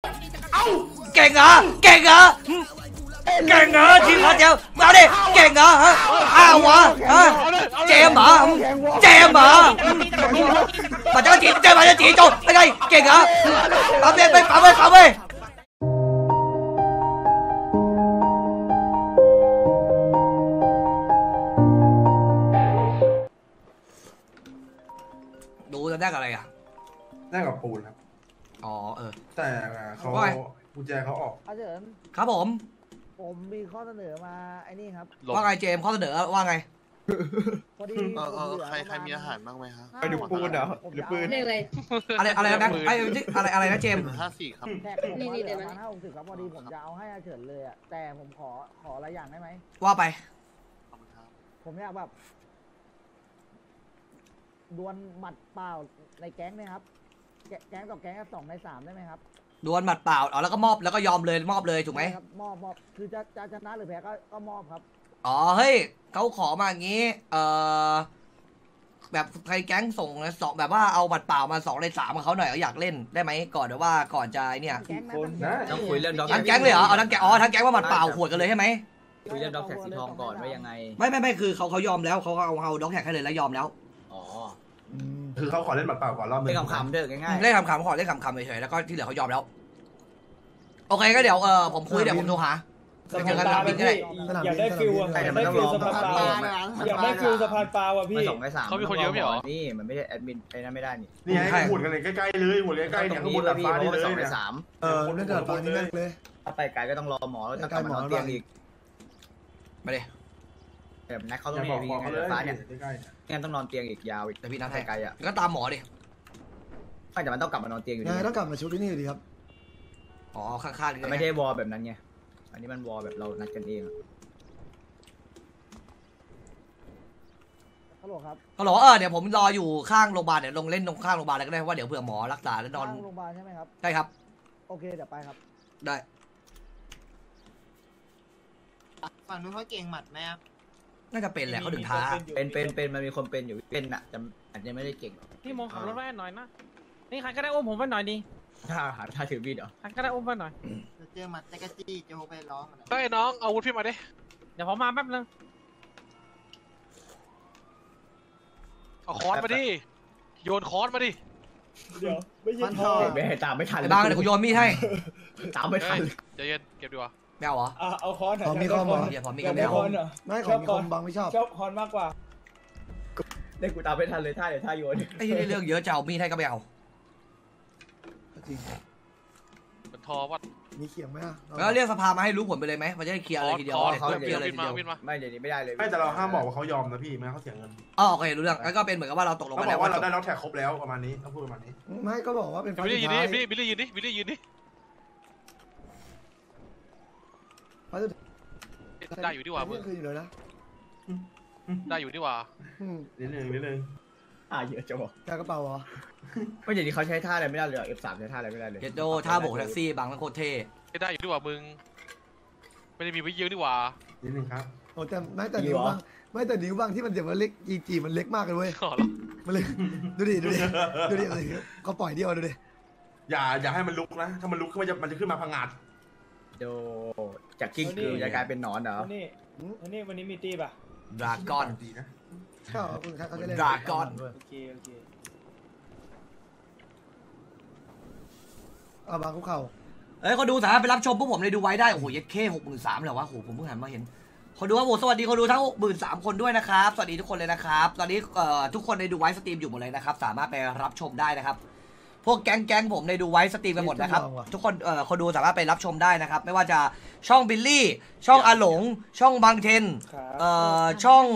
เอ้าเก่งเหรอเก่งเหรอเก่งเหรอทีมเขาเดียวมาดิเก่งเหรอฮะอ้าววะฮะเจมเหรอเจมเหรอปัจจัยจีเจมปัจจัยจีโจไม่ใช่เก่งเหรอปั๊มเลยไปปั๊มเลยปั๊มเลยดูจะได้กับอะไรอ่ะได้กับปูนครับอ๋อแต่เขากุญแจเขาออกอาเฉินครับผมมีข้อเสนอมาไอ้นี่ครับว่าไงเจมข้อเสนอว่าไงพอดีใครมีอาหารบ้างไหมครับไปดูปูนเหรอหรือปืนอะไรนะไอ้อะไรนะเจม 54ครับแท็กผมมาเหลือประมาณ50ครับพอดีผมจะเอาให้อาเฉินเลยอ่ะแต่ผมขออะไรอย่างได้ไหมว่าไปผมอยากแบบดวลหมัดเปล่าในแก๊งเนี่ยครับแก๊งต่อแก๊ง2 ใน 3ได้ไหมครับดวลหมัดเปล่าแล้วก็มอบแล้วก็ยอมเลยมอบเลยถูกไหมครับมอบคือจะชนะหรือแพ้ก็มอบครับอ๋อเฮ้ยเขาขอมาอย่างงี้แบบใครแก๊งส่งสองแบบว่าเอาหมัดเปล่ามา2 ใน 3กับเขาหน่อยเขาอยากเล่นได้ไหมก่อนเดี๋ยวว่าก่อนจะเนี่ยต้องคุยเรื่องด็อกทั้งแก๊งเลยเหรอเอาทั้งแก๊งทั้งแก๊งว่าหมัดเปล่าขวดกันเลยใช่ไหมคุยเรื่องด็อกแท็กสีทองก่อนว่ายังไงไม่คือเขายอมแล้วเขาเอาด็อกแท็กให้เลยแล้วยอมแล้วอ๋อคือเขาขอเล่นหมัดเปล่าก่อนรอบนึงเล่นขำๆเด้อง่ายๆเล่นขำๆขอเล่นขำๆเฉยๆแล้วก็ที่เหลือเขายอมแล้วโอเคก็เดี๋ยวผมคุยเดี๋ยวผมโทรหาสะพานปลาพี่อยากได้ฟิวอ่ะอยากได้ฟิวสะพานปลาอยากได้ฟิวสะพานปลาว่ะพี่ 2 ใน 3เขามีคนเยอะไม่หรอนี่มันไม่ใช่แอดมินไอ้นั่นไม่ได้นี่ให้หุ่นกันเลยใกล้ๆเลยหุ่นเลยใกล้ๆเนี่ยหุ่นหลับฟ้านี่เลย 2 ใน 3 เล่นหลับฟ้านี่แม่งเลยถ้าไปไกลก็ต้องรอหมอแล้วต้องกลับมานอนเตียงอีกมาดิแบบนักเขาต้องมีวีไงหลับฟ้าเนี่ยงั้นต้องนอนเตียงอีกยาวอีกแต่พี่นัดไกลอ่ะก็ตามหมอดิไม่แต่มันต้องกลับมานอนเตียงอยู่ดีต้องกลับมาชุดนี้ดีครับอ๋อข้างๆไม่ใช่วอลแบบนั้นไงอันนี้มันวอลแบบเรานัดกันเองฮัลโหลครับฮัลโหลเดี๋ยวผมรออยู่ข้างโรงพยาบาลเดี๋ยวลงเล่นตรงข้างโรงพยาบาลเลยก็ได้ว่าเดี๋ยวเผื่อหมอรักษาแล้วนอนโรงพยาบาลใช่ไหมครับใช่ครับโอเคเดี๋ยวไปครับได้ฝั่งนู้นเขาเก่งหมัดไหมครับน่าจะเป็นแหละเขาถึงท้าเป็นมันมีคนเป็นอยู่เป็นอ่ะแต่อาจจะไม่ได้เก่งพี่มองขับรถไว้หน่อยนะนี่ใครก็ได้อุ้มผมไปหน่อยดิถ้าถือมีดเหรอใครก็ได้อุ้มไปหน่อยเจอหมัดแตกจี้จะโหไปร้องเฮ้ยน้องเอาวุธพี่มาดิเดี๋ยวผมมาแป๊บนึงเอาค้อนมาดิโยนค้อนมาดิเดี๋ยวไม่ยินพอไม่ตามไม่ทันบ้างเดี๋ยวกูโยนมีดให้ตามไม่ทันใจเย็นเก็บดีกว่าไม่เอาเหรอเอาค้อนหน่อยมีค้อนเดี๋ยวผมมีไม่เอาไม่ของมีคมบางไม่ชอบค้อนมากกว่าเล่นกูตามไม่ทันเลยท่าเดี๋ยวท่าโยนไอ้ที่เรื่องเยอะจะเอามีดให้ก็ไม่เอาเป็นทอวัดมีเขียงไหมแล้วเรียกสภามาให้รู้ผลไปเลยไหมมันจะได้เคลียร์อะไรทีเดียวเคลียร์อะไรทีเดียวไม่เดี๋ยวนี้ไม่ได้เลยไม่แต่เราห้ามบอกว่าเขายอมนะพี่ไม่เขาเสียเงินอ๋อโอเครู้เรื่องแล้วก็เป็นเหมือนกับว่าเราตกลงกันแล้วว่าเราได้ล็อกแท็กครบแล้วประมาณนี้ต้องพูดประมาณนี้ไม่ก็บอกว่าเป็นบิลลี่ยืนดิบิลลี่ยืนดิบิลลี่ยืนดิได้อยู่ดีกว่ามึงคืออยู่เลยนะได้อยู่ดีกว่านิดนึงเยอะจังวะกากระเป๋าเหรอไม่อย่างนี้เขาใช้ท่าอะไรไม่ได้เลย F3 ใช้ท่าอะไรไม่ได้เลยเจโดท่าโบกแท็กซี่บางมันโคตรเท่ได้อยู่ดีกว่ามึงไม่ได้มีไว้เยอะดีกว่านิดนึงครับโอ้แต่ไม่แต่นิ้วบางไม่แต่นิ้วบางที่มันเจ็บมันเล็กจีมันเล็กมากเลยเว้ยมันเล็กดูดิเขาปล่อยเดียวดูดิอย่าให้มันลุกนะถ้ามันลุกขึ้นมันจะขึ้นมาพังงาดโดจากกิ้งกือจะกลายเป็นหนอนเหรอนี่วันนี้มีตีป่ะดราก้อนดีนะใช่คุณเขาจะเล่นดราก้อนโอเคบางคุกเข่าเขาดูสามารถไปรับชมพวกผมเลยดูไว้ได้โอ้โหยัดเข้63,000เหรอวะโอ้โหผมเพิ่งหันมาเห็นคนดูว่าโอ้สวัสดีคนดูทั้ง63,000คนด้วยนะครับสวัสดีทุกคนเลยนะครับตอนนี้ทุกคนในดูไว้สตรีมอยู่หมดเลยนะครับสามารถไปรับชมได้นะครับพวกแก๊งผมในดูไว้สตรีมกันหมดนะครับทุกคนคนดูสามารถไปรับชมได้นะครับไม่ว่าจะช่องบิลลี่ช่องอาหลงช่องบางเทนช่อง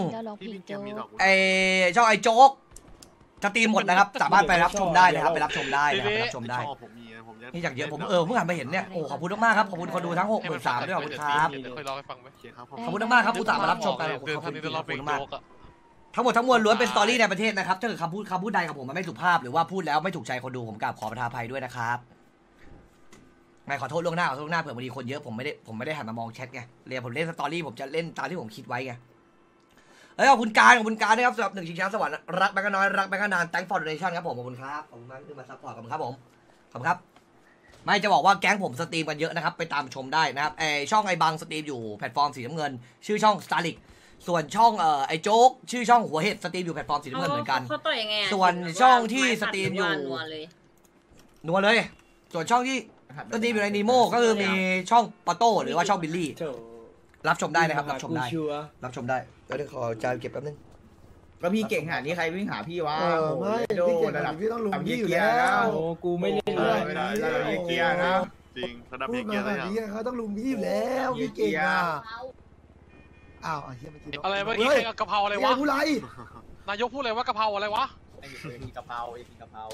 ช่องไอโจ๊กสตรีมหมดนะครับสามารถไปรับชมได้นะครับไปรับชมได้นะครับไปรับชมได้นี่จากเยอะผมเพิ่งหันไปเห็นเนี่ยโอ้ขอบคุณมากครับขอบคุณคนดูทั้ง63,000ด้วยขอบคุณครับขอบคุณมากครับผู้สามารถรับชมกันขอบคุณมากทั้งหมดทั้งมวลล้วนเป็นสตอรี่ในประเทศนะครับถ้าเกิดคำพูดใดกับผมมันไม่สุภาพหรือว่าพูดแล้วไม่ถูกใจคนดูผมกราบขอประทานอภัยด้วยนะครับไม่ขอโทษล่วงหน้าเผื่อบางทีคนเยอะผมไม่ได้หันมามองแชทไงผมเล่นสตอรี่ผมจะเล่นตามที่ผมคิดไว้ไงขอบคุณการนะครับสำหรับ1ชิงช้าสวรรค์รักแบงค์น้อยรักแบงค์นาน thank for donation ครับผมขอบคุณครับขอบคุณมากที่มาซัพพอร์ตกันครับผมขอบคุณครับไม่จะบอกว่าแก๊งผมสตรีมกันเยอะนะครับไปตามชมได้นะครับช่องไอ้บังสตรีมอยู่แพลตฟอร์มสีน้ำเงินชื่อช่อง Starlink ส่วนช่องไอ้โจ๊กชื่อช่องหัวเห็ดสตรีมอยู่แพลตฟอร์มสีน้ำเงินเหมือนกันเขาต่อยยังไงส่วนช่องที่สตรีมอยู่นัวเลยส่วนช่องที่สตรีมอยู่ในนีโมก็คือมีช่องปาโต้หรือว่าช่องบิลลี่โถรับชมได้นะครับรับชมได้กูชัวร์รับชมได้เดี๋ยวขอจานเก็บแป๊บนึงก็พี่เก่งขนาดนี้ใครวิ่งหาพี่วะไม่โดพี่เก่งระดับพี่ต้องลุมพี่อยู่เกียแล้ร์นะวโอ้กูไม่เล่นเลยไม่ได้ระดับเกียร์นะจริงระดับพูเอดเกีมายร์ขเลยนาดอ่ะนี้เขาต้องลุมพี่อยู่แล้วพี่เก่งอ่ะอ้าวเฮียเมื่อกี้อะไรเมื่อกี้กะเพราอะไรวะผู้ไรนายกพูดเลยว่ากะเพราอะไรวะไอ้กินกะเพราไอ้กินกะเพรา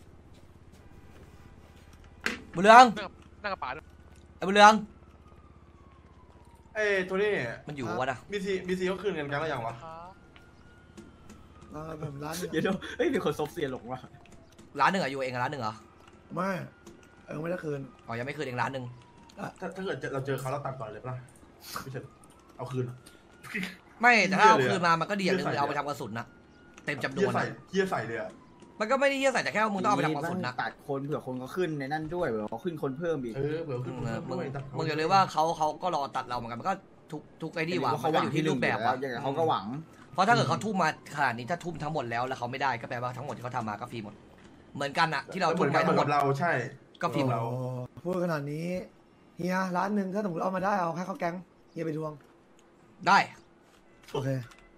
บุญเรืองนั่งกระป๋าด้วยไอ้บุญเรืองเอ้โทนี่มันอยู่วะนะบีซีเขาคืนเงินกันแล้วยังวะแบบร้านเดี๋ยวเฮ้ยมีคนซบเสียหลงว่ะร้านหนึ่งอะอยู่เองร้านหนึ่งเหรอไม่ไม่ได้คืนอ๋อยังไม่คืนเองร้านหนึ่งถ้าเกิดเราเจอเขาเราตัดก่อนเลยป่ะไม่ใช่เอาคืนไม่แต่ถ้าเอาเหี้ยเลยอะคืนมามันก็ดีอย่างหนึงเหี้ยคือเอาไปทำกระสุนนะเต็มจำนเฮีวย นใส่นะเฮียใส่เลยอ่ะมันก็ไม่ได้เหี้ยใส่แต่แค่ว่ามึงต้องเอาไปทำกระสุนนะตัดคนเผื่อคนก็ขึ้นในนั่นด้วยเผื่อเขาขึ้นคนเพิ่มอีกเผื่อขึ้นมึงอย่าเลยว่าเขาก็รอตัดเราเหมือนกันมันก็ทุกไอ้นี่หว่ามันก็อยู่ที่รูปแบบว่ะยังไงเขาก็หวังเพราะถ้าเกิดเขาทุ่มมาขนาดนี้ถ้าทุ่มทั้งหมดแล้วเขาไม่ได้ก็แปลว่าทั้งหมดที่เขาทำมาก็ฟรีหมดเหมือนกันอะที่เราเหมืทุ่อมนไปกันทั้งหมกัดบเราใช่ก็ฟรีหมดเราพูดขนาดนี้เฮียร้านหนึ่งถ้าสมมติเอามาได้เอาให้เขาแก๊งเฮียไปทวงได้โอเค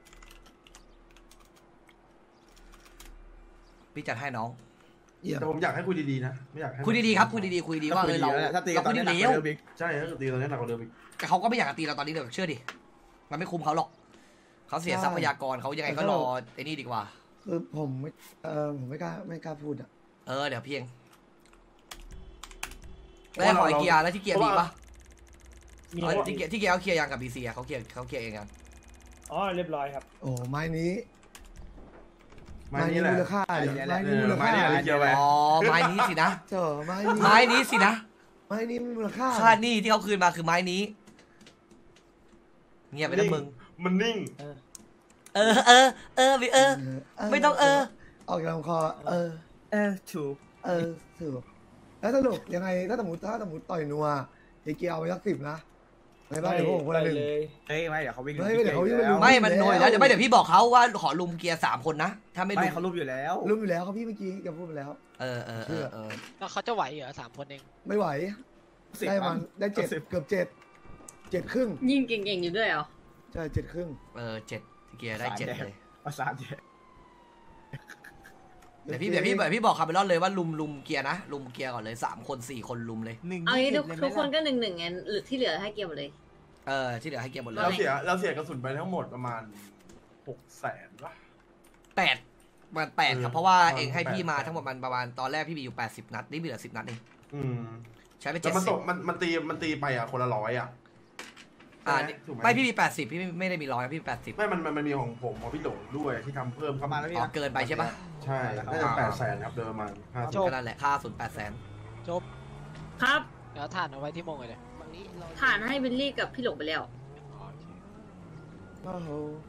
พี่จัดให้น้องเยี่ยมแต่ผมอยากให้คุยดีๆนะไม่อยากให้คุยดีๆครับคุยดีๆคุยดีว่าเราถ้าตีกัเรานตอคุนยนี้ดีหนักแล้วกว่าเดิมอีกใช่ถ้าตีตอนนี้หนักกว่าเดิมอีกแต่เขาก็ไม่อยากจะตีเราตอนนี้เลยเชื่อดิมันไม่คุ้มเขาหรอกเขาเสียทรัพยากรเขายังไงก็รอไอ้นี่ดีกว่าคือผมไม่กล้าพูดอ่ะเดี๋ยวเพียงแล้วขอไอเกียร์แล้วที่เกียร์มีปะมีที่เกียร์เขาเคลียร์ยังกับบีซีเขาเคลียร์เองกันอ๋อเรียบร้อยครับโอ้ไม้นี้ไม้นี้แหละมูลค่าเดี๋ยวไม้นี้มูลไม้ค่านี้อะไรเกี่ยวไปอ๋อไม้นี้สินะเจอไม้ไม้นี้สินะไม้นี้มูลค่าค่าหนี้ที่เขาคืนมาคือไม้นี้เงียบไปนะมึงมันนิ่งวิไม่ต้องออกจากลำคอถูกถูกแล้วสรุปยังไงถ้าสมมติต่อยนัวเดี๋ยวเกียร์เอาไปสัก10นะในบ้านเดี๋ยวผมคนละหนึ่งเลยเฮ้ยไม่เดี๋ยวเขาวิ่งไม่เดี๋ยวเขาวิ่งไปลุมไม่มันหน่วยแล้วเดี๋ยวพี่บอกเขาว่าขอลุมเกียร์3 คนนะถ้าไม่ไม่ลุมเขารูปอยู่แล้วรู้อยู่แล้วเขาพี่เมื่อกี้แกพูดไปแล้วแล้วเขาจะไหวเหรอ3 คนเองไม่ไหวได้มันได้7เกือบ7ครึ่งยิงเก่งๆอยู่ด้วยเหรอใช่7ครึ่ง 7เกียร์ได้7เลยประสาทเยเดี๋ยวพี่บอกคาร์เมลอนเลยว่าลุมเกียร์นะลุมเกียร์ก่อนเลย3 คน4 คนลุมเลยเอางี้ทุกคนก็1-1ไงหรือที่เหลือให้เกียร์หมดเลยที่เหลือให้เกียร์หมดเลยเราเสียกระสุนไปทั้งหมดประมาณ600,000 ป่ะ 8ครับเพราะว่าเองให้พี่มาทั้งหมดมันประมาณตอนแรกพี่มีอยู่80 นัดนี่มีเหลือ10 นัดเองใช้ไปแต่มันตก 70 มันตีไปอ่ะคนละ100อ่ะไม่พี่มี80พี่ไม่ได้มี100พี่มี80 ไม่มันมีของผมของพี่หลงด้วยที่ทำเพิ่มเข้ามาแล้วเกินไปใช่ปะใช่น่าจะ800,000ครับเดิมประมาณก็นั่นแหละค่า0 800,000 จบครับเดี๋ยวถ่านเอาไว้ที่มงเลยผ่านให้บิลลี่กับพี่หลงไปแล้วโอ้โห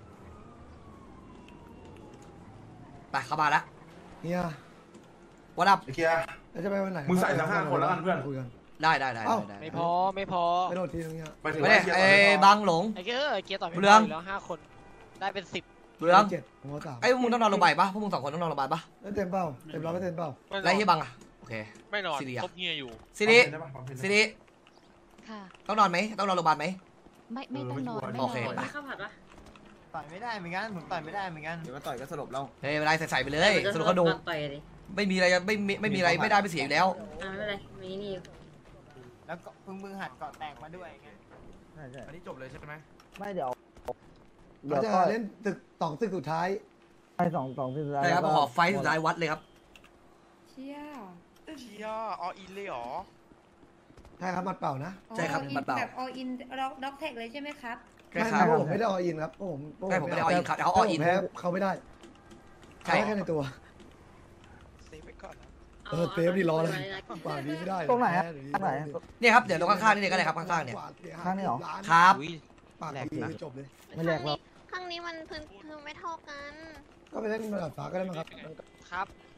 ไปเข้ามาละเฮียวันอัพไอ้เคียร์แล้วจะไปวันไหนมึงใส่สัก5 คนแล้วกันเพื่อนคุยกันได้ไม่พอไปโหลดทีนึงเนี่ยไปถึงไม่ได้บางหลงไอ้เกียร์ต่อไม่เรื่องได้แล้ว5 คนได้เป็น10 เรื่อง 7ผม3 ไอ้พวกมึงต้องนอนโรงพยาบาลปะพวกมึง2 คนต้องนอนโรงพยาบาลปะเต็มเป้าเต็ม100%เป้าไรที่บังอ่ะโอเคไม่นอนซีเรียครบเฮียอยู่ซีรี ซีรีค่ะต้องนอนไหมต้องนอนโรงพยาบาลไหมไม่ต้องนอนโอเคไม่ข้าวผัดปะต่อยไม่ได้เหมือนกันผมต่อยไม่ได้เหมือนกันเดี๋ยวมาต่อยก็สลบแล้วเฮ้ยไม่ได้ใส่ไปเลยสรุปเขาดูต่อยเลยไม่มีอะไรไม่มีอะไรไม่ได้ไม่เสียอยู่แล้วไม่เป็นไรมีนี่แล้วก็เพิ่งหัดเกาะแตกมาด้วยไงอันนี้จบเลยใช่ไหมไม่เดี๋ยวเราจะเล่นตึก2ตึกสุดท้ายไป2 ที่สุดท้ายใช่ครับขอไฟสุดท้ายวัดเลยครับเชี่ยเชียออินเลยหรอใช่ครับมัดเปล่านะใช่ครับมันเปล่าแบบ all in dog tag เลยใช่ไหมครับใช่ไม่ครับผมไม่ได้ออินครับผมใช่ผมไม่ได้ all in ครับแต่เขา all in แพ้เขาไม่ได้ใช่แค่ในตัวเซฟไปก่อนนะเซฟดีรอเลยกว่านี้ไม่ได้ตรงไหนอะตรงไหนเนี่ยครับเดี๋ยวตรงข้างๆนี่ก็ได้ครับข้างๆเนี่ยข้างนี้เหรอครับปากดีจบเลยไม่แลกหรอกข้างนี้มันพื้นไม่เท่ากันก็ไปเล่นระดับฟ้าก็ได้มั้งครับครับ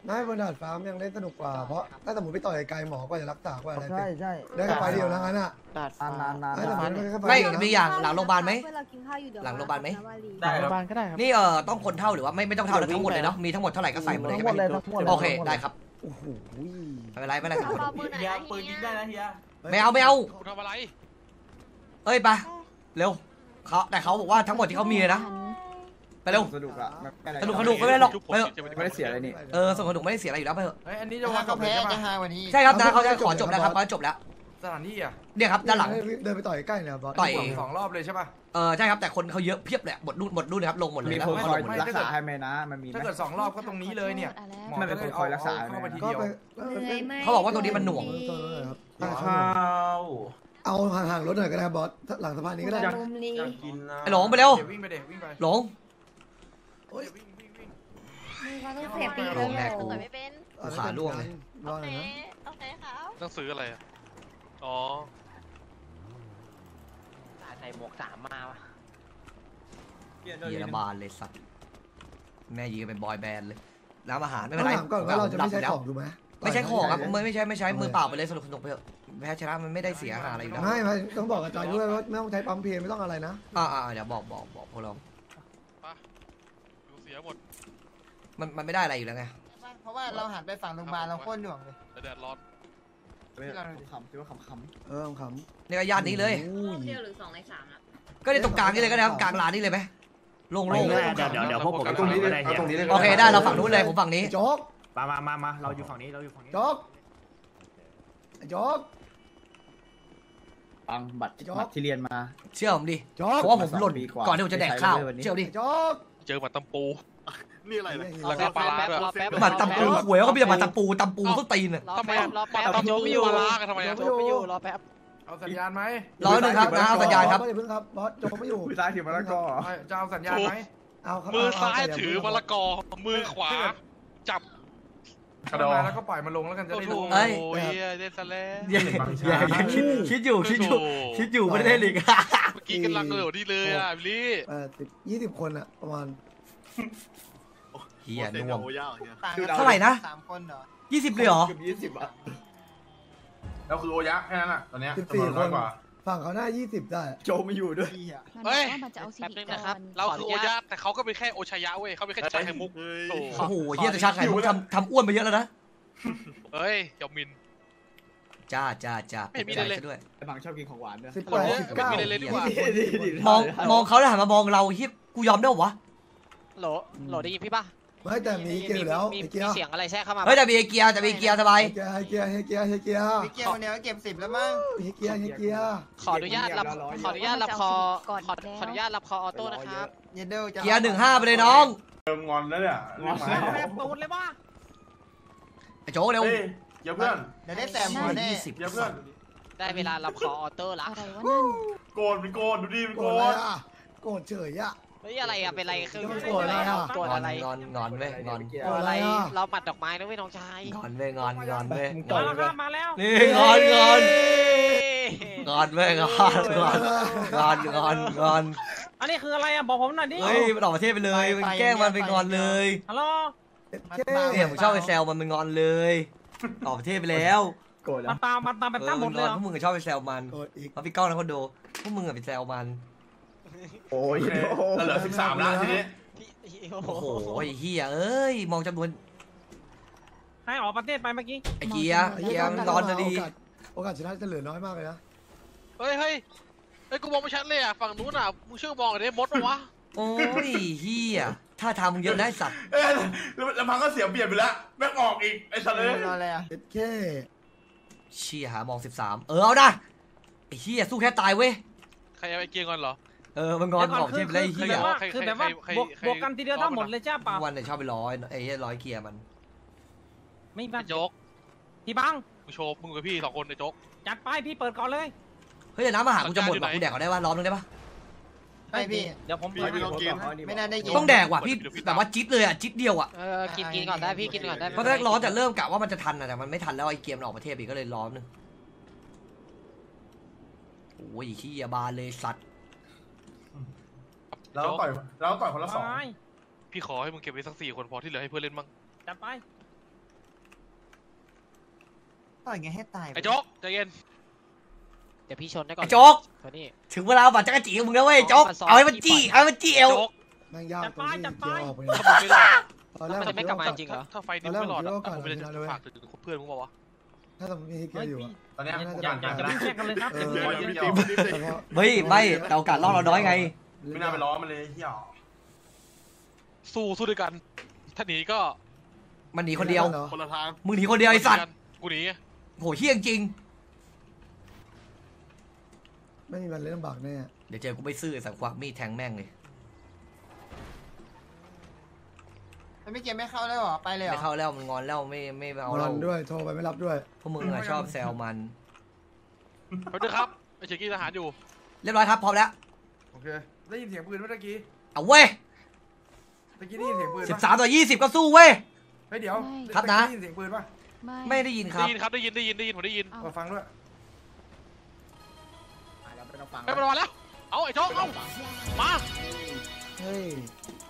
ไม่บนดาดฟ้ายังเล่นสนุกกว่าเพราะถ้าสมมติไปต่อยไกลหมอก็จะรักษากว่าอะไรใช่ใช่ได้แค่ไปเดียวแล้วงั้นอ่ะนานไม่แต่มันแค่ไปไม่เดียวนะมีอย่างหลังโรงพยาบาลไหมเวลากินข้าวอยู่เดี๋ยวหลังโรงพยาบาลไหมได้ครับบ้านก็ได้ครับนี่ต้องคนเท่าหรือว่าไม่ต้องเท่าแล้วทั้งหมดเลยเนาะมีทั้งหมดเท่าไหร่ก็ใส่หมดเลยทั้ใช่งหไหมมดเลยทั้งหมดเลยโอเคได้ครับโอ้โหไม่เป็นไรไม่เป็นไรเฮียปืนยิงได้นะเฮียไม่เอาไม่เอากูทำอะไรเอ้ยไปเร็วเขาแต่เขาบอกว่าทั้งหมดที่เขามีเลยนะไปเร็วสนุกอะสนุกไม่ได้หรอกไปเถอะไม่ได้เสียอะไรนี่สนุกไม่ได้เสียอะไรอยู่แล้วไปเถอะเฮ้ยอันนี้จะวันจบเลยใช่ปะใช่ครับนะเขาจะขอจบแล้วครับเขาจะจบแล้วสถานที่อ่ะเนี่ยครับด้านหลังเดินไปต่อยใกล้เนี่ยบอสต่อย 2 รอบเลยใช่ปะใช่ครับแต่คนเขาเยอะเพียบเลยหมดรุ่นนะครับลงหมดเลยมีแล้วคนคอยไม่รักษาให้ไหมนะมันมีไหมถ้าเกิด2 รอบก็ตรงนี้เลยเนี่ยหมอไม่เป็นคนคอยรักษาเข้าไปทีก็เดียวไปเหนื่อยไหมเขาบอกว่าตรงนี้มันหน่วงเอาห่างๆรถหน่อยก็ได้ครับบอสหลังสะพานนี้ก็ได้มุมนี้ไอ้หลงไปเร็วเดี๋ยววิ่งไปเดี๋ยววิ่งไปหลงวิ่งมีความต้องเสียปีโดแล้วนแน่กูไม่เป็นกูขาล่วงเลยรอหน่อยนะโอเคครับต้องซื้ออะไรอ่ะอ๋อใส่หมวก3มาวะเยอรบาลเลยสัตว์แม่ยีเป็นบอยแบนด์เลยน้ำอาหารไม่ต้เป็อน งไรถามก่อนว่าเราจะไม่ใช้ของถูกไหมไม่ใช่ของครับไม่ใช้มือเปล่าไปเลยสนุกไปเถอะแพ้ชนะมันไม่ได้เสียหาอะไรอยู่แล้วไม่ต้องบอกอาจารย์ด้วยว่าไม่ต้องใช้ปั๊มเพลไม่ต้องอะไรนะเดี๋ยวบอกพวกเราดูเสียหมดมันไม่ได้อะไรอยู่แล้วไงเพราะว่าเราหันไปฝั่งโรงพยาบาลเราโคตรหน่วงเลยแต่แดดร้อนขำคิดว่าขำขำนี่ก็ย่านนี้เลยเดียวหรือ2 ใน 3อ่ะก็ในตรงกลางนี่เลยก็ได้ครับกลางลานนี่เลยไหมโล่งเดี๋ยวพวกผมตรงนี้เลยเอาตรงนี้เลยๆโอเคได้เราฝั่งนู้นเลยผมฝั่งนี้โจ๊กมาเราอยู่ฝั่งนี้โจ๊กโจ๊กปังบัตรที่เรียนมาเชื่อผมดิโจ๊กเพราะว่าผมหล่นก่อนที่ผมจะแดกข้าวเชื่อดิโจ๊กเจอหมัดตำปูนี่อะไรนะแล้วก็ปลาร้าด้วยหมัดตำปูหวยก็มีแต่หมัดตำปูต้นตีนอ่ะทำไมตำปูไม่อยู่ปลาร้ากันทำไมอ่ะเอาสัญญาณไหมร้อยหนึ่งครับนะเอาสัญญาณครับบอสเพิ่งครับบอสโจ๊กไม่อยู่ผู้ชายถือมะละกอจะเอาสัญญาณไหมเอาครับมือซ้ายถือมะละกอมือขวาจับกระโดดแล้วก็ปล่อยมันลงแล้วกันจะโอ้ได้โหรู้เล่นซะแล้วคิดอยู่ไม่ได้เล่นอีกเมื่อกี้กำลังเหลวดีเลยอ่ะบิลลี่ 20 คนอะประมาณเฮียน่วงต่างเท่าไหร่นะ 3 คนเหรอ 20เลยเหรอเกือบ20 อ่ะแล้วคือโอยะแค่นั้นอ่ะตอนเนี้ย 14 น้อยกว่าฝั่งเขาหน้า20 ได้โจไม่อยู่ด้วยเฮ้ยแป๊บนึงนะครับเราคือโอยะแต่เขาก็เป็นแค่โอชายะเว้ยเขาเป็นแค่ชาไข่มุกโอ้โหเฮียแต่ชาไข่มุกทำอ้วนไปเยอะแล้วนะเฮ้ยยอมมินจ้าไม่มีเลยด้วยไอ้บังชอบกินของหวานด้วย 18 ไม่ได้เล่นดีกว่ามองเขาแล้วหันมามองเราเฮียกูยอมได้วะโหลได้ยินพี่ป่ะไม่แต่มีเกียร์อยู่แล้วไอ้เกียร์เสียงอะไรแทรกเข้ามาเฮ้ยแต่มีเกียร์สบายให้เกียร์พี่เกียร์คนเดียวก็เก็บ10แล้วมั้งให้เกียร์ขออนุญาตรับคออนุญาตรับคอออโต้นะครับเยเดลจะเกียร์15ไปเลยน้องเติมงอนแล้วเนี่ยงอนตูนเลยป่ะไอ้โจ้เร็วเฮ้ยเดี๋ยวเพื่อนเดี๋ยวได้แต้มหัวแน่เดี๋ยวเพื่อนได้เวลารับคอออโต้ละอะไรวะนั่นโกรธเป็นโกรธดูดิเป็นโกโกรรธธโกรธเฉยอะเฮ้ยอะไรอะเป็นไรคือโกรธอะไรอะโกรธอะไรงอนเว้ยงอนโกรธอะไรอะเราปัดดอกไม้นะเว้ยน้องชายงอนเว้ยงอนเว้ยก่อนเลยมาแล้วนี่งอนเว้ยงอนอันนี้คืออะไรอะบอกผมหน่อยดิเฮ้ยมันออกประเทศไปเลยมันแกล้งมันไปงอนเลยฮัลโหลเนี่ยผมชอบไปแซวมันงอนเลยออกประเทศไปแล้วโกรธมาตามแบบตั้งหมดเลยพวกมึงชอบไปแซวมันโกรธอีกเพราะพี่ก้องนะคนดูพวกมึงอะไปแซวมันโอ้ยแล้วเหลือ13แล้วทีนี้โอ้โหไอ้เฮียเอ้ยมองจำนวนให้ออกประเทศไปเมื่อกี้ไอ้เกียร์มันร้อนนะดีโอกาสชนะจะเหลือน้อยมากเลยนะเฮ้ยกูมองไม่ชัดเลยอะฝั่งนู้นอะมึงช่วยมองไอ้มดวะโอ้ยเฮียถ้าทำมึงเยอะได้สัตว์แล้วพังก็เสียเปรียบไปแล้วแม่งออกอีกไอ้สัตว์เลยรออะไรอ่ะแค่เชี่ยหามอง13เอานะไอ้เฮียสู้แค่ตายเว้ยใครเอาไอ้เกียร์ก่อนเหรอมันงอนออกเทปเลยไอ้เฮียคือแบบว่าบวกกันทีเดียวทั้งหมดเลยจ้าป่าวันเนี่ยชอบไปร้อยไอ้เฮียร้อยเกียร์มันไม่บ้าโจ๊กพี่บังมึงโชว์มึงกับพี่2 คนในโจ๊กจัดไปพี่เปิดก่อนเลยเฮ้ยน้ำอาหารกูจะหมดว่ะกูแดกก่อนได้ป่ะร้อนนึงได้ป่ะไปพี่เดี๋ยวผมพี่ไม่ต้องกินไม่น่าได้กินต้องแดกว่ะพี่แบบว่าจิ๊ดเลยอ่ะจิ๊ดเดียวอ่ะกินก่อนได้พี่กินก่อนได้เพราะแรกร้อนจะเริ่มกะว่ามันจะทันแต่มันไม่ทันแล้วไอ้เกมมันออกประเทศอีกก็เลยร้อนนึงโอ้ยขี้ยาบาเลยสัตว์เราต่อยคนละ2 พี่ขอให้มึงเก็บไว้สัก4 คนพอที่เหลือให้เพื่อนเล่นบ้างจัดไปต่อยไงให้ตายไอ้โจ๊กใจเย็นเดี๋ยวพี่ชนได้ก่อนไอ้โจ๊กโทนี่ถึงเวลาบัตรจักรจีมึงแล้วเว้ยโจ๊กเอาให้มันจี้เอาให้มันจี้เอวโจ๊กแม่งยากตรงที่เจียวออกไปถ้ามึงไม่รอดตอนแรกมันจะไม่กลับมาจริงเหรอถ้าไฟนี้ไม่รอดอะผมไม่ได้จะฝากถึงเพื่อนมึงบอกว่าถ้าสมมติมีเกียร์อยู่อะตอนนี้อยากจะแข่งกันเลยครับเฮ้ยไม่แต่โอกาสรอดเราน้อยไงไม่น่าไปล้อมันเลยเฮียสู้ด้วยกันถ้าหนีก็มันหนีคนเดียวคนละทางมึงหนีคนเดียวไอ้สัตว์กูหนีโหเฮี้ยจริงไม่มีวันเล่นลำบากแน่เดี๋ยวเจอกูไปซื้อสักควักมีดแทงแม่งเลยไม่เกมไม่เข้าเลยหรอไปเลยหรไม่อเข้าแล้วมันงอนแล้วไม่เอานแล้อวนด้วยโทรไปไม่รับด้วยพวกมึงอะชอบแซวมันแป๊บนึงครับไอ้เชกี้ทหารอยู่เรียบร้อยครับพร้อมแล้วโอเคได้ยินเสียงปืนเมื่อกี้เอาเว้ยเมื่อกี้ได้ยินเสียงปืน 13 ต่อ 20ก็สู้เว้ยเฮ้ยเดี๋ยวครับนะได้ยินเสียงปืนป่ะไม่ได้ยินครับได้ยินผมได้ยินมาฟังด้วยไม่เป็นไรแล้วเอาไอ้โจ๊กเอามาเฮ้ย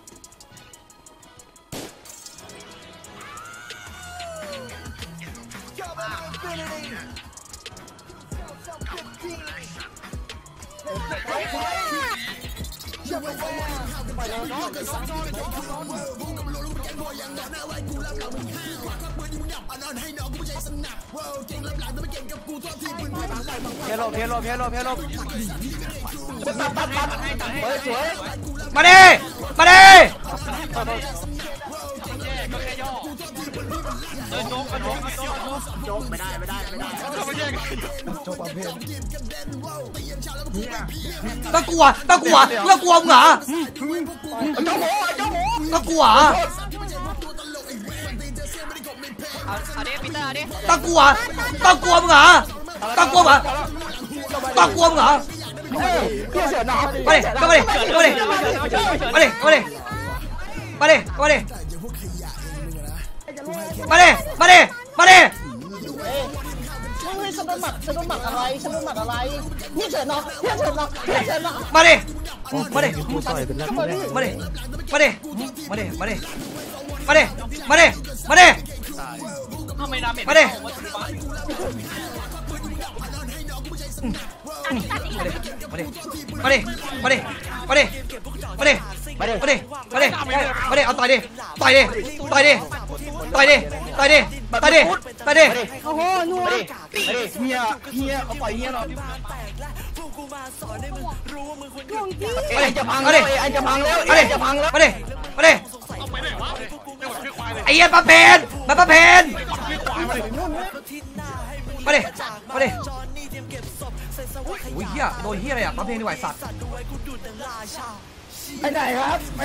เพลบมาดิมาดิโจ๊กไม่ได้โชว์ความเพียรต้องกลัวมึงเหรอต้องกลัวเอาดิปีเตอร์เอาดิต้องกลัวมึงเหรอต้องกลัวมึงเหรอมาดิก็มาดิฉันโดนหมัดอะไรพี่เฉินเนาะมาดิทำไมดาเมจมาดิเอาต่อยดิโอ้โหนัวเฮียเขาปล่อยเฮียหรอไอ้จะพังแล้วไอ้จะพังแล้วไอ้จะพังแล้วมาดิไอ้เหี้ยปลาเพนมาดิโอ้ยเหี้ยโดนเหี้ยอะไรอ่ะปลาเพนดีกว่าสัตว์ไปไหนครับมา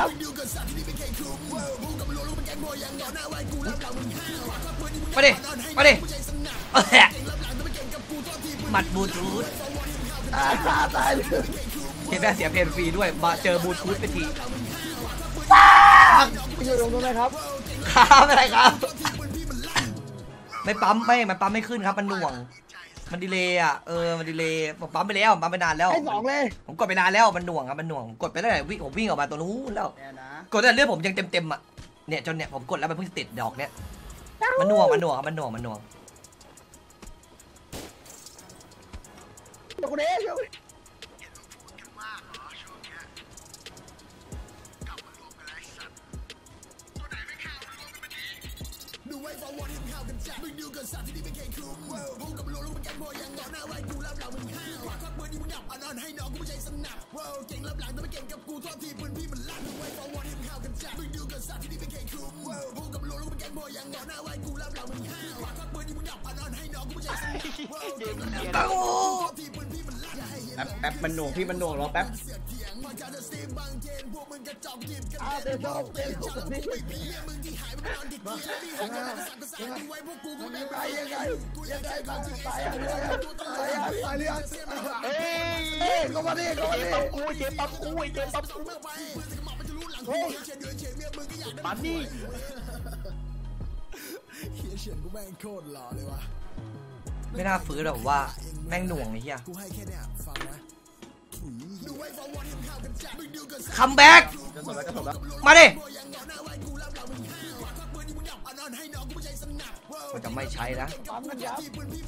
ดิหมัดบลูทูธตายเลยเห็นแม่เสียเพนฟรีด้วยมาเจอบลูทูธไปทีอยู่ตรงไหนครับไม่ไรครับไม่ปั๊มไม่ขึ้นครับมันหน่วงมันดีเลยอ่ะมันดีเลยผมปั๊มไปแล้วปั๊มไปนานแล้วให้2เลยผมกดไปนานแล้วมันหน่วงครับมันหน่วงกดไปได้ไหนผมวิ่งออกมาตัวนู้นแล้วกดแต่เลือดผมยังเต็มอ่ะเนี่ยจนเนี่ยผมกดแล้วมันเพิ่งติดดอกเนี่ยมันหน่วงเดี๋ยวกูเด้แป๊บมันหน่วงพี่มันหน่วงรอแป๊บก็มาดิปั๊บกูเจ็บปั๊บกูปั๊บนี่ไม่น่าฟื้นหรอกว่าแม่งหน่วงไอ้เหี้ยคัมแบ็กมาดิมันจะไม่ใช้นะปั๊มกันยับ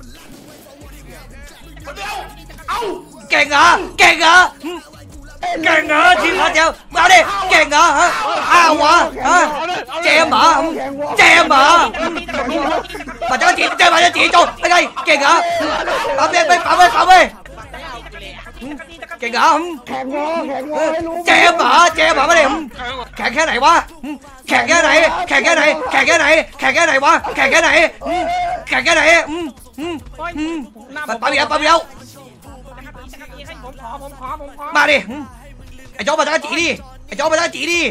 เอ้าเก่งเหรอเก่งเหรอเก่งเหรอทีมเขาเดียวมาดิเก่งเหรอฮะอ้าววะฮะเจมเหรอเจมเหรอมาจะจีเจมมาจะจีโจไอ้ไงเก่งเหรอปั๊มเล่นไปปั๊มไปเก่งเหรอแข่งวอให้รู้เจมเหรอเจมเหรอมาดิแข่งแค่ไหนวะแข่งแค่ไหนแข่งแค่ไหนแข่งแค่ไหนแข่งแค่ไหนวะแข่งแค่ไหนแข่งแค่ไหนปั๊มเดียวมาดิไอ้โจ๊กมาจะจีดิไอ้โจ๊กมาจะจีดิ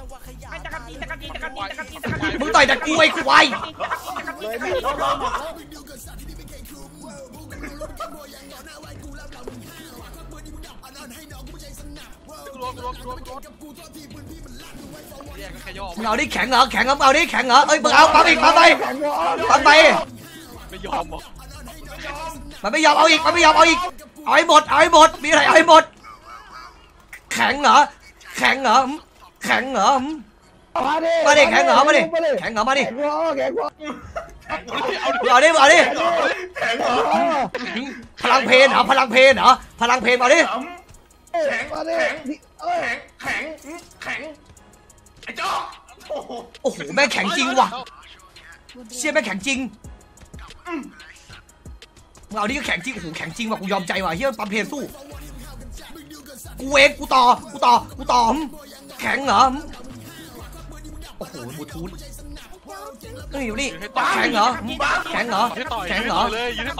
มึงต่อยแต่กูไอ้ควายมึงเอาดิแข็งเหรอแข็งเหรอเอาดิแข็งเหรอเอ้ยมึงเอาปั๊มอีกปั๊มไปไม่ยอมหรอมันไม่ยอมเอาอีกมันไม่ยอมเอาอีกเอาให้หมดเอาให้หมดมีอะไรเอาให้หมดแข็งเหรอแข็งเหรอแข็งเหรอมาดิแข็งเหรอมาดิแข็งเหรอมาดิเอาดิเอาดิพลังเพลเหรอพลังเพลเหรอพลังเพลมาดิแข็งไอ้โจ๊กโอ้โหแม่งแข็งจริงว่ะเชี่ยแม่งแข็งจริงมึงเอาดิก็แข็งจริงโอ้โหแข็งจริงว่ะกูยอมใจว่ะเฮียปั๊มเพลสู้กูเองกูต่อแข็งเหรอโอ้โหบูทูธนี่อยู่นี่แข็งเหรอแข็งเหรอแข็งเหรอ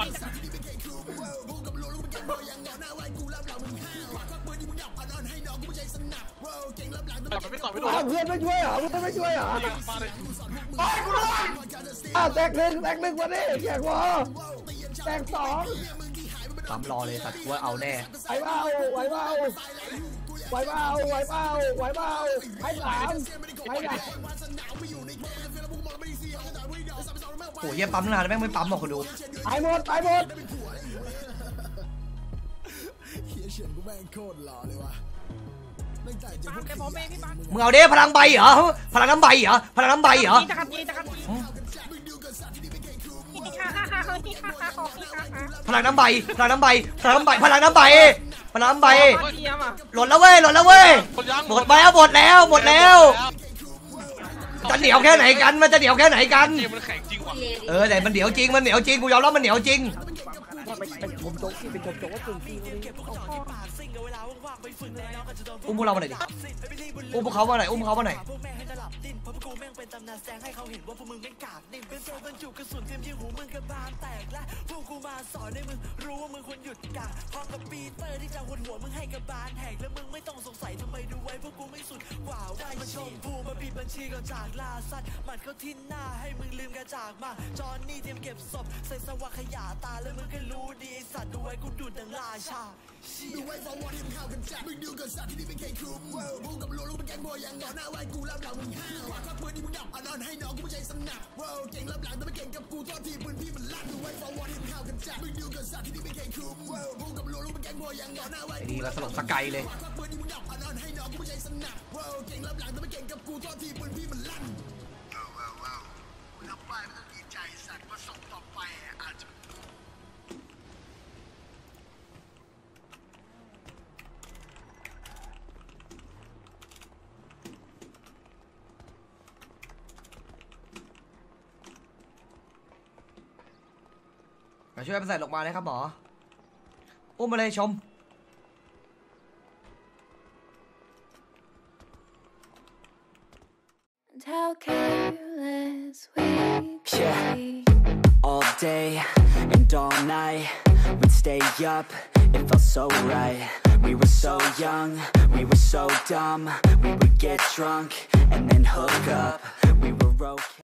เพื่อนไม่ช่วยเหรอเพื่อนไม่ช่วยเหรอแตกหนึ่งมาดิแข่งวอแตกสองปั๊มรอเลยสัตว์กูว่าเอาแน่ไหวเปล่าให้สามไหวไหนโอ้ยปั๊มนานแม่งไม่ปั๊มหรอกคนดูตายหมดมึงเอาดิพลังใบเหรอพลังน้ำใบเหรอพลังน้ำใบเหรอพลังน้ำใบหล่นแล้วเว้ยหมดแล้วจะเหนียวแค่ไหนกันมันจะเหนียวแค่ไหนกันแต่มันเหนียวจริงกูยอมรับมันเหนียวจริงอุ้มพวกเรามาหน่อยดิอุ้มพวกเขามาหน่อยดีมาสลบสกายเลยมาช่วยไปใส่ลงมาเลยครับหมออุ้มมาเลยชม All day and all night we'd stay up, it felt so right. We were so young, we were so dumb. We would get drunk and then hook up. We were okay.